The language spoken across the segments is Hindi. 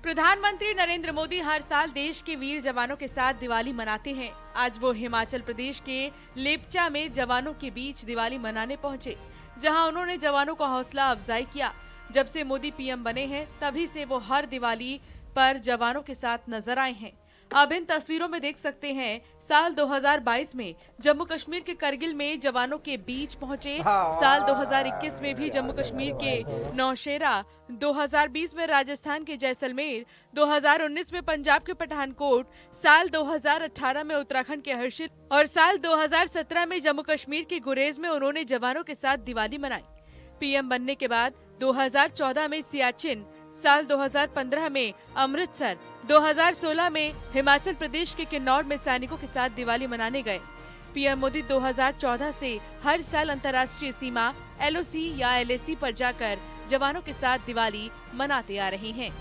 प्रधानमंत्री नरेंद्र मोदी हर साल देश के वीर जवानों के साथ दिवाली मनाते हैं। आज वो हिमाचल प्रदेश के लेपचा में जवानों के बीच दिवाली मनाने पहुंचे, जहां उन्होंने जवानों को हौसला अफजाई किया। जब से मोदी पीएम बने हैं, तभी से वो हर दिवाली पर जवानों के साथ नजर आए हैं। अब इन तस्वीरों में देख सकते हैं, साल 2022 में जम्मू कश्मीर के करगिल में जवानों के बीच पहुंचे। साल 2021 में भी जम्मू कश्मीर के नौशेरा, 2020 में राजस्थान के जैसलमेर, 2019 में पंजाब के पठानकोट, साल 2018 में उत्तराखंड के हर्षिल और साल 2017 में जम्मू कश्मीर के गुरेज में उन्होंने जवानों के साथ दिवाली मनाई। पीएम बनने के बाद 2014 में सियाचिन, साल 2015 में अमृतसर, 2016 में हिमाचल प्रदेश के किन्नौर में सैनिकों के साथ दिवाली मनाने गए। पीएम मोदी 2014 से हर साल अंतर्राष्ट्रीय सीमा LOC या LAC पर जाकर जवानों के साथ दिवाली मनाते आ रहे हैं।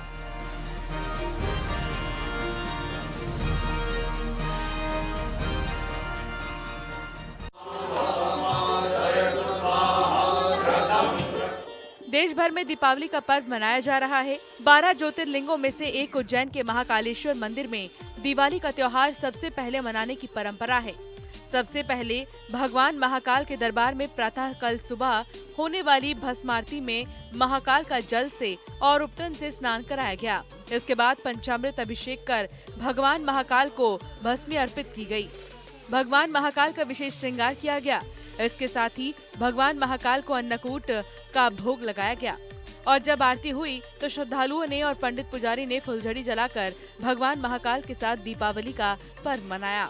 देश भर में दीपावली का पर्व मनाया जा रहा है। 12 ज्योतिर्लिंगों में से एक उज्जैन के महाकालेश्वर मंदिर में दिवाली का त्योहार सबसे पहले मनाने की परंपरा है। सबसे पहले भगवान महाकाल के दरबार में प्रातः कल सुबह होने वाली भस्म आरती में महाकाल का जल से और उपटन से स्नान कराया गया। इसके बाद पंचामृत अभिषेक कर भगवान महाकाल को भस्मी अर्पित की गई। भगवान महाकाल का विशेष श्रृंगार किया गया। इसके साथ ही भगवान महाकाल को अन्नकूट का भोग लगाया गया और जब आरती हुई तो श्रद्धालुओं ने और पंडित पुजारी ने फुलझड़ी जलाकर भगवान महाकाल के साथ दीपावली का पर्व मनाया।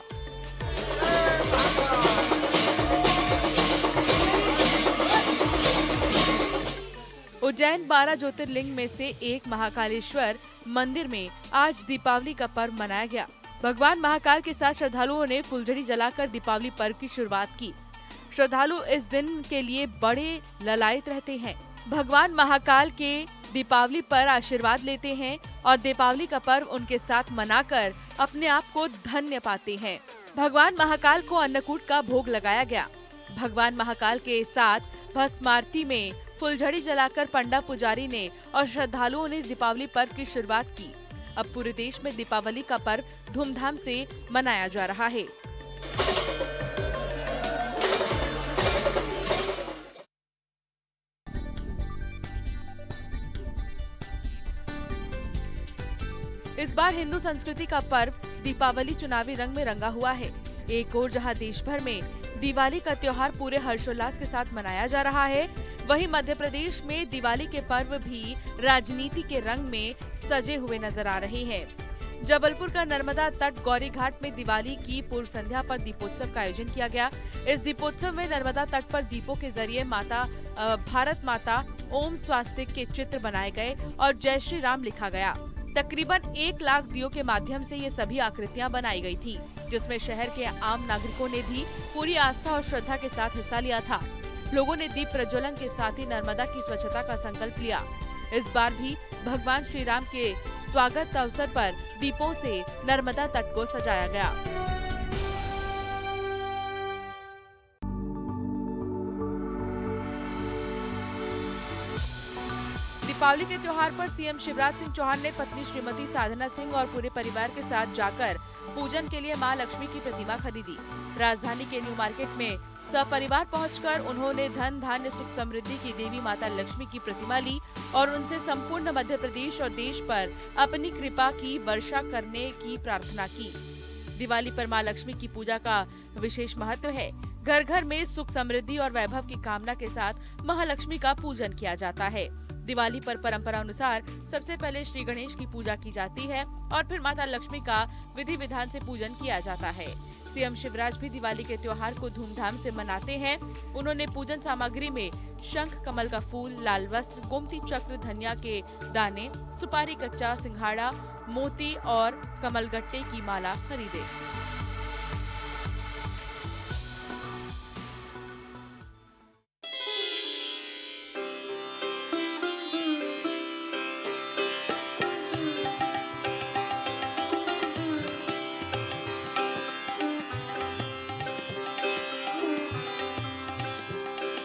उज्जैन 12 ज्योतिर्लिंग में से एक महाकालेश्वर मंदिर में आज दीपावली का पर्व मनाया गया। भगवान महाकाल के साथ श्रद्धालुओं ने फुलझड़ी जलाकर दीपावली पर्व की शुरुआत की। श्रद्धालु इस दिन के लिए बड़े ललायत रहते हैं। भगवान महाकाल के दीपावली पर आशीर्वाद लेते हैं और दीपावली का पर्व उनके साथ मनाकर अपने आप को धन्य पाते हैं। भगवान महाकाल को अन्नकूट का भोग लगाया गया। भगवान महाकाल के साथ भस्म आरती में फुलझड़ी जलाकर पंडा पुजारी ने और श्रद्धालुओं ने दीपावली पर्व की शुरुआत की। अब पूरे देश में दीपावली का पर्व धूमधाम से मनाया जा रहा है। इस बार हिंदू संस्कृति का पर्व दीपावली चुनावी रंग में रंगा हुआ है। एक ओर जहां देश भर में दिवाली का त्योहार पूरे हर्षोल्लास के साथ मनाया जा रहा है, वहीं मध्य प्रदेश में दिवाली के पर्व भी राजनीति के रंग में सजे हुए नजर आ रहे हैं। जबलपुर का नर्मदा तट गौरी घाट में दिवाली की पूर्व संध्या पर दीपोत्सव का आयोजन किया गया। इस दीपोत्सव में नर्मदा तट पर दीपों के जरिए भारत माता ओम स्वास्तिक के चित्र बनाए गए और जय श्री राम लिखा गया। तकरीबन 1 लाख दियों के माध्यम से ये सभी आकृतियां बनाई गई थी, जिसमें शहर के आम नागरिकों ने भी पूरी आस्था और श्रद्धा के साथ हिस्सा लिया था। लोगों ने दीप प्रज्वलन के साथ ही नर्मदा की स्वच्छता का संकल्प लिया। इस बार भी भगवान श्री राम के स्वागत अवसर पर दीपों से नर्मदा तट को सजाया गया। दीपावली के त्योहार पर सीएम शिवराज सिंह चौहान ने पत्नी श्रीमती साधना सिंह और पूरे परिवार के साथ जाकर पूजन के लिए मां लक्ष्मी की प्रतिमा खरीदी। राजधानी के न्यू मार्केट में सपरिवार पहुंचकर उन्होंने धन धान्य सुख समृद्धि की देवी माता लक्ष्मी की प्रतिमा ली और उनसे संपूर्ण मध्य प्रदेश और देश पर अपनी कृपा की वर्षा करने की प्रार्थना की। दिवाली पर मां लक्ष्मी की पूजा का विशेष महत्व है। घर घर में सुख समृद्धि और वैभव की कामना के साथ महालक्ष्मी का पूजन किया जाता है। दिवाली पर परंपरा अनुसार सबसे पहले श्री गणेश की पूजा की जाती है और फिर माता लक्ष्मी का विधि विधान से पूजन किया जाता है। सीएम शिवराज भी दिवाली के त्योहार को धूमधाम से मनाते हैं। उन्होंने पूजन सामग्री में शंख, कमल का फूल, लाल वस्त्र, गोमती चक्र, धनिया के दाने, सुपारी कच्चा, सिंघाड़ा, मोती और कमलगट्टे की माला खरीदे।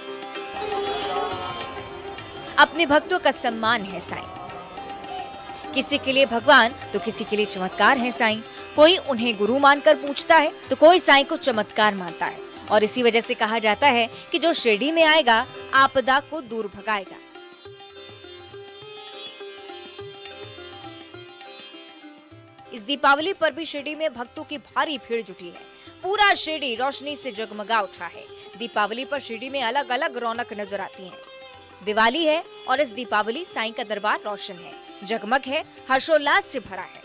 अपने भक्तों का सम्मान है साईं। किसी के लिए भगवान तो किसी के लिए चमत्कार है साईं। कोई उन्हें गुरु मानकर पूछता है तो कोई साईं को चमत्कार मानता है। और इसी वजह से कहा जाता है कि जो शिरडी में आएगा आपदा को दूर भगाएगा। इस दीपावली पर भी शिरडी में भक्तों की भारी भीड़ जुटी है। पूरा शिरडी रोशनी से जगमगा उठा है। दीपावली पर शिरडी में अलग अलग रौनक नजर आती है। दिवाली है और इस दीपावली साईं का दरबार रोशन है, जगमग है, हर्षोल्लास से भरा है।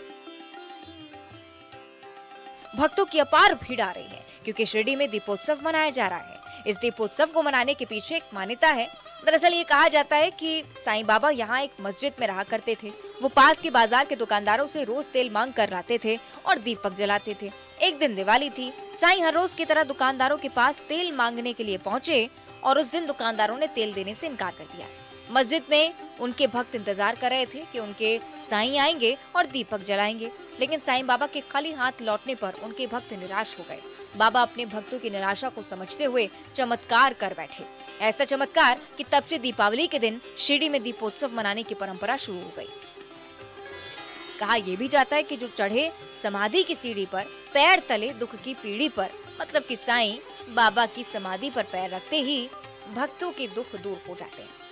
भक्तों की अपार भीड़ आ रही है क्योंकि शिरडी में दीपोत्सव मनाया जा रहा है। इस दीपोत्सव को मनाने के पीछे एक मान्यता है। दरअसल ये कहा जाता है कि साईं बाबा यहाँ एक मस्जिद में रहा करते थे। वो पास के बाजार के दुकानदारों से रोज तेल मांग कर लाते थे और दीपक जलाते थे। एक दिन दिवाली थी। साईं हर रोज की तरह दुकानदारों के पास तेल मांगने के लिए पहुँचे और उस दिन दुकानदारों ने तेल देने से इनकार कर दिया। मस्जिद में उनके भक्त इंतजार कर रहे थे कि उनके साईं आएंगे और दीपक जलाएंगे, लेकिन साईं बाबा के खाली हाथ लौटने पर उनके भक्त निराश हो गए। बाबा अपने भक्तों की निराशा को समझते हुए चमत्कार कर बैठे। ऐसा चमत्कार कि तब से दीपावली के दिन शिरडी में दीपोत्सव मनाने की परंपरा शुरू हो गई। कहा यह भी जाता है कि जो चढ़े समाधि की सीढ़ी पर, पैर तले दुख की पीढ़ी पर, मतलब कि साईं बाबा की समाधि पर पैर रखते ही भक्तों के दुख दूर हो जाते हैं।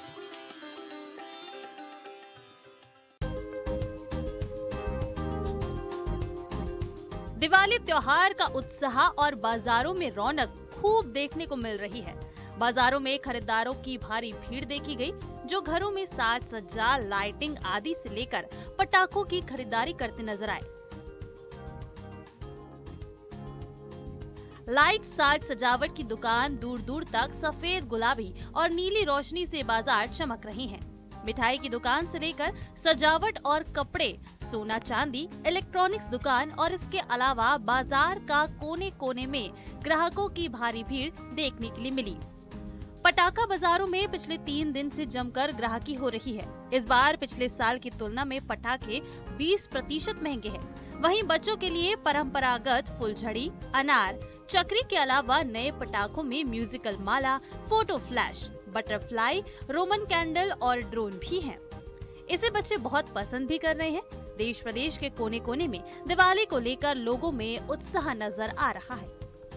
दिवाली त्योहार का उत्साह और बाजारों में रौनक खूब देखने को मिल रही है। बाजारों में खरीदारों की भारी भीड़ देखी गई, जो घरों में साज सज्जा, लाइटिंग आदि से लेकर पटाखों की खरीदारी करते नजर आए। लाइट साज सजावट की दुकान दूर दूर तक सफेद, गुलाबी और नीली रोशनी से बाजार चमक रही हैं। मिठाई की दुकान से लेकर सजावट और कपड़े, सोना चांदी, इलेक्ट्रॉनिक्स दुकान और इसके अलावा बाजार का कोने कोने में ग्राहकों की भारी भीड़ देखने के लिए मिली। पटाखा बाजारों में पिछले 3 दिन से जमकर ग्राहकी हो रही है। इस बार पिछले साल की तुलना में पटाखे 20% महंगे हैं। वहीं बच्चों के लिए परंपरागत फुलझड़ी, अनार, चक्री के अलावा नए पटाखों में म्यूजिकल माला, photo flash, butterfly, roman candle और ड्रोन भी हैं। इसे बच्चे बहुत पसंद भी कर रहे हैं। देश प्रदेश के कोने कोने में दिवाली को लेकर लोगों में उत्साह नजर आ रहा है।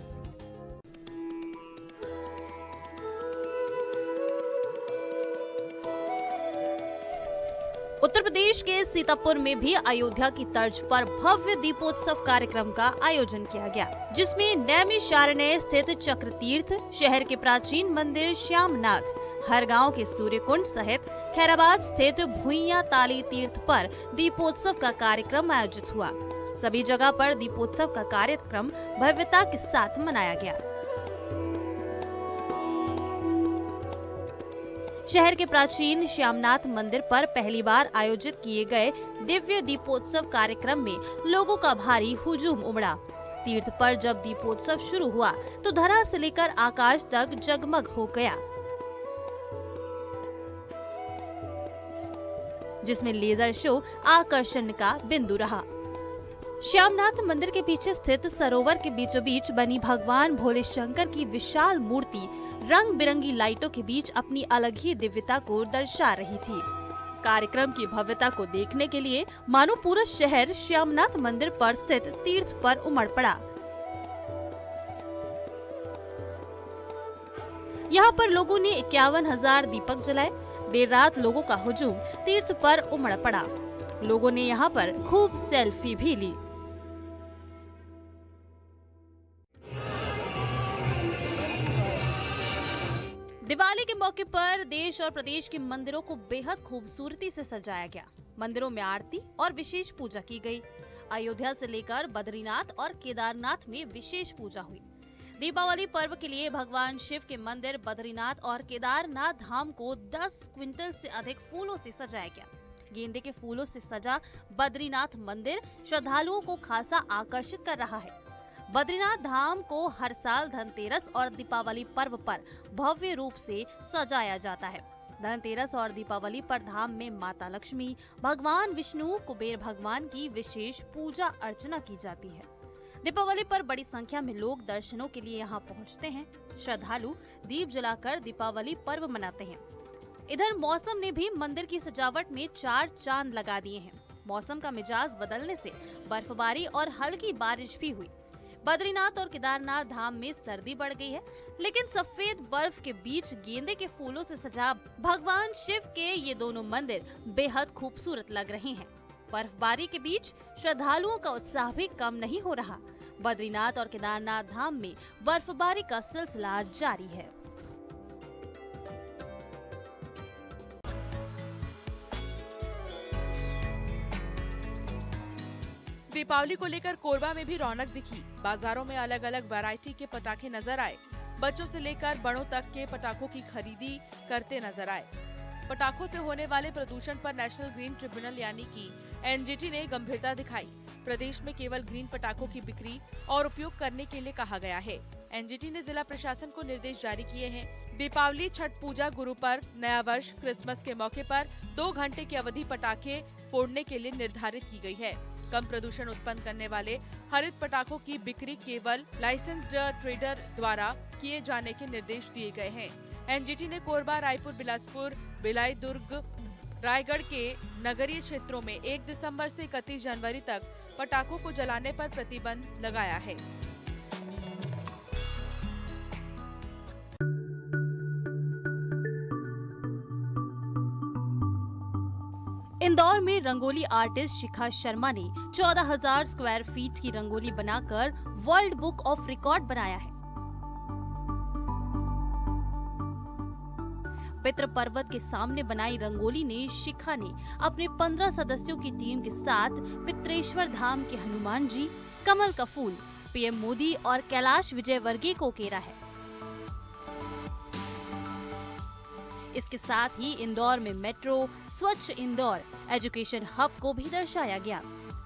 उत्तर प्रदेश के सीतापुर में भी अयोध्या की तर्ज पर भव्य दीपोत्सव कार्यक्रम का आयोजन किया गया, जिसमें नैमिषारण्य स्थित चक्र तीर्थ, शहर के प्राचीन मंदिर श्यामनाथ, हर गांव के सूर्य कुंड सहित हैदराबाद स्थित भुइया ताली तीर्थ पर दीपोत्सव का कार्यक्रम आयोजित हुआ। सभी जगह पर दीपोत्सव का कार्यक्रम भव्यता के साथ मनाया गया। शहर के प्राचीन श्यामनाथ मंदिर पर पहली बार आयोजित किए गए दिव्य दीपोत्सव कार्यक्रम में लोगों का भारी हुजूम उमड़ा। तीर्थ पर जब दीपोत्सव शुरू हुआ तो धरा से लेकर आकाश तक जगमग हो गया, जिसमें लेजर शो आकर्षण का बिंदु रहा। श्यामनाथ मंदिर के पीछे स्थित सरोवर के बीचों बीच बनी भगवान भोले शंकर की विशाल मूर्ति रंग बिरंगी लाइटों के बीच अपनी अलग ही दिव्यता को दर्शा रही थी। कार्यक्रम की भव्यता को देखने के लिए मानो पूरा शहर श्यामनाथ मंदिर पर स्थित तीर्थ पर उमड़ पड़ा। यहाँ पर लोगों ने 51,000 दीपक जलाए। देर रात लोगों का हुजूम तीर्थ पर उमड़ पड़ा। लोगों ने यहाँ पर खूब सेल्फी भी ली। दिवाली के मौके पर देश और प्रदेश के मंदिरों को बेहद खूबसूरती से सजाया गया। मंदिरों में आरती और विशेष पूजा की गई। अयोध्या से लेकर बद्रीनाथ और केदारनाथ में विशेष पूजा हुई। दीपावली पर्व के लिए भगवान शिव के मंदिर बद्रीनाथ और केदारनाथ धाम को 10 क्विंटल से अधिक फूलों से सजाया गया। गेंदे के फूलों से सजा बद्रीनाथ मंदिर श्रद्धालुओं को खासा आकर्षित कर रहा है। बद्रीनाथ धाम को हर साल धनतेरस और दीपावली पर्व पर भव्य रूप से सजाया जाता है। धनतेरस और दीपावली पर धाम में माता लक्ष्मी, भगवान विष्णु, कुबेर भगवान की विशेष पूजा अर्चना की जाती है। दीपावली पर बड़ी संख्या में लोग दर्शनों के लिए यहाँ पहुँचते हैं। श्रद्धालु दीप जलाकर दीपावली पर्व मनाते हैं। इधर मौसम ने भी मंदिर की सजावट में 4 चांद लगा दिए हैं। मौसम का मिजाज बदलने से बर्फबारी और हल्की बारिश भी हुई। बद्रीनाथ और केदारनाथ धाम में सर्दी बढ़ गई है, लेकिन सफेद बर्फ के बीच गेंदे के फूलों से सजा भगवान शिव के ये दोनों मंदिर बेहद खूबसूरत लग रहे हैं। बर्फबारी के बीच श्रद्धालुओं का उत्साह भी कम नहीं हो रहा। बद्रीनाथ और केदारनाथ धाम में बर्फबारी का सिलसिला जारी है। दीपावली को लेकर कोरबा में भी रौनक दिखी। बाजारों में अलग अलग वैरायटी के पटाखे नजर आए। बच्चों से लेकर बड़ों तक के पटाखों की खरीदी करते नजर आए। पटाखों से होने वाले प्रदूषण पर नेशनल ग्रीन ट्रिब्यूनल यानी कि एनजीटी ने गंभीरता दिखाई। प्रदेश में केवल ग्रीन पटाखों की बिक्री और उपयोग करने के लिए कहा गया है। एनजीटी ने जिला प्रशासन को निर्देश जारी किए हैं। दीपावली, छठ पूजा, गुरु पर्व, नया वर्ष, क्रिसमस के मौके पर 2 घंटे की अवधि पटाखे फोड़ने के लिए निर्धारित की गई है। कम प्रदूषण उत्पन्न करने वाले हरित पटाखों की बिक्री केवल लाइसेंस्ड ट्रेडर द्वारा किए जाने के निर्देश दिए गए हैं। एनजीटी ने कोरबा, रायपुर, बिलासपुर, भिलाई, दुर्ग, रायगढ़ के नगरीय क्षेत्रों में 1 दिसंबर से 31 जनवरी तक पटाखों को जलाने पर प्रतिबंध लगाया है। इंदौर में रंगोली आर्टिस्ट शिखा शर्मा ने 14,000 स्क्वायर फीट की रंगोली बनाकर वर्ल्ड बुक ऑफ रिकॉर्ड बनाया है। पितृ पर्वत के सामने बनाई रंगोली ने शिखा ने अपने 15 सदस्यों की टीम के साथ पित्रेश्वर धाम के हनुमान जी, कमल का फूल, पीएम मोदी और कैलाश विजयवर्गीय को घेरा है। इसके साथ ही इंदौर में मेट्रो, स्वच्छ इंदौर, एजुकेशन हब को भी दर्शाया गया।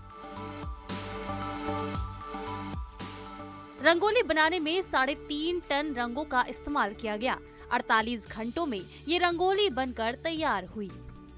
रंगोली बनाने में 3.5 टन रंगों का इस्तेमाल किया गया। 48 घंटों में ये रंगोली बनकर तैयार हुई।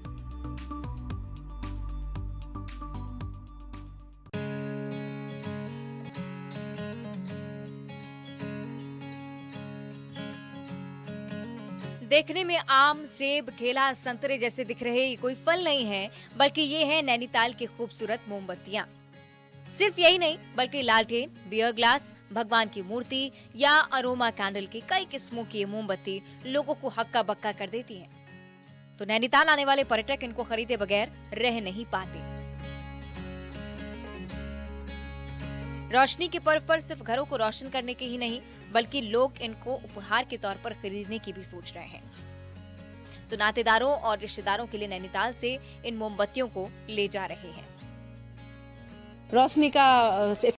देखने में आम, सेब, केला, संतरे जैसे दिख रहे ये कोई फल नहीं है, बल्कि ये है नैनीताल की खूबसूरत मोमबत्तियाँ। सिर्फ यही नहीं, बल्कि लालटेन, बियर ग्लास, भगवान की मूर्ति या अरोमा कैंडल की कई किस्मों की मोमबत्ती लोगों को हक्का बक्का कर देती हैं। तो नैनीताल आने वाले पर्यटक इनको खरीदे बगैर रह नहीं पाते। रोशनी के पर्व पर सिर्फ घरों को रोशन करने के ही नहीं, बल्कि लोग इनको उपहार के तौर पर खरीदने की भी सोच रहे हैं। तो नातेदारों और रिश्तेदारों के लिए नैनीताल से इन मोमबत्तियों को ले जा रहे हैं। रोशनी का